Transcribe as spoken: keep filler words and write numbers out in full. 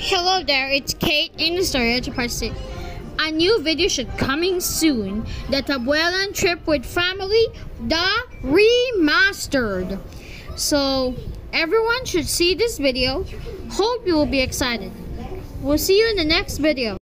Hello there, it's Kate in the story part six. A new video should coming soon. The Tabuelan trip with family, the remastered. So everyone should see this video. Hope you will be excited. We'll see you in the next video.